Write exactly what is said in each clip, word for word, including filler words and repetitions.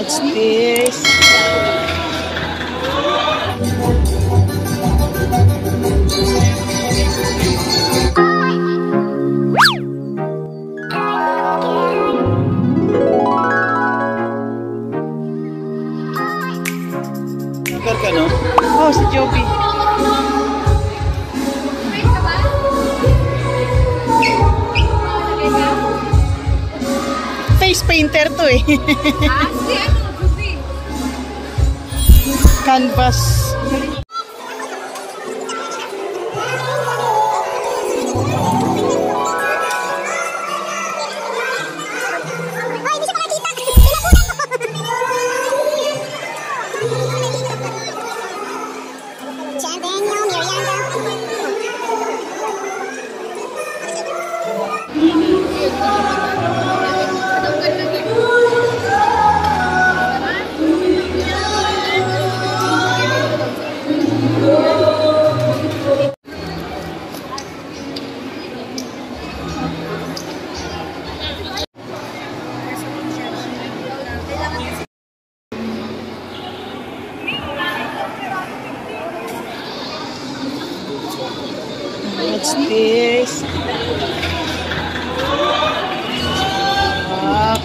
What's this? Sugar ka, no? Oh, si Joby. Face painter to eh. Ah, si ano, Joby? Canvas. What's this? Wow.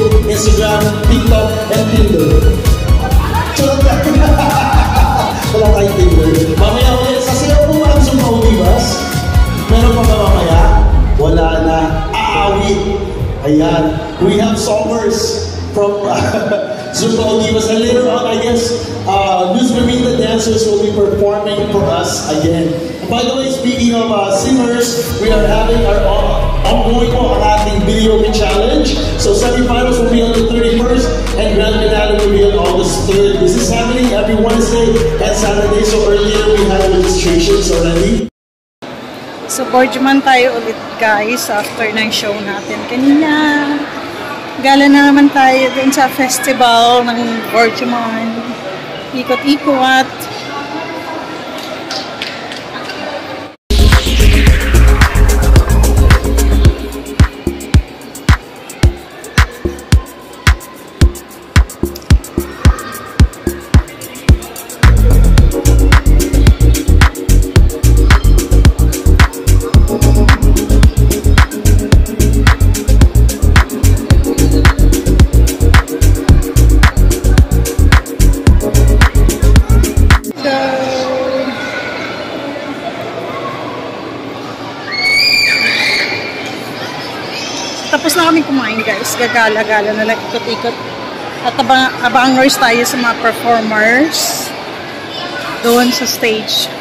Instagram, TikTok, and Tinder. Charot lang. Wala tayong Tinder. Mamaya ulit, sasayaw po ang Zumba Divas. Meron pa ba mamaya? Wala na. Aawit. Ayan. We have songers from uh, Zumba Divas. And later on, I guess, uh, Luz Bermita dancers will be performing for us again. And by the way, speaking of uh, singers, we are having our uh, ongoing po ang ating video challenge. So semi-finals will be on the thirty-first and grand finale will be on August third. This is happening every Wednesday and Saturday. So earlier we had registrations already. So, BURJUMAN tayo ulit guys after ng show natin kanina. Gala na naman tayo dun sa festival ng BURJUMAN. Ikot-ikot. Tapos na kami kumain guys, gagala-gala na lang, ikot-ikot. At abang, abangers tayo sa mga performers doon sa stage.